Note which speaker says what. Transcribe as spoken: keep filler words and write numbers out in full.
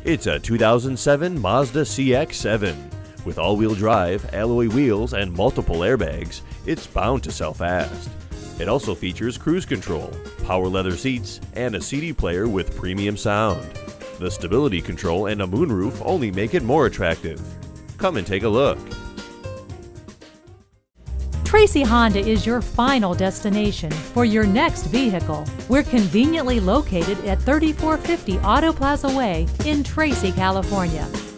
Speaker 1: It's a two thousand seven Mazda C X seven. With all-wheel drive, alloy wheels, and multiple airbags, it's bound to sell fast. It also features cruise control, power leather seats, and a C D player with premium sound. The stability control and a moonroof only make it more attractive. Come and take a look.
Speaker 2: Tracy Honda is your final destination for your next vehicle. We're conveniently located at thirty-four fifty Auto Plaza Way in Tracy, California.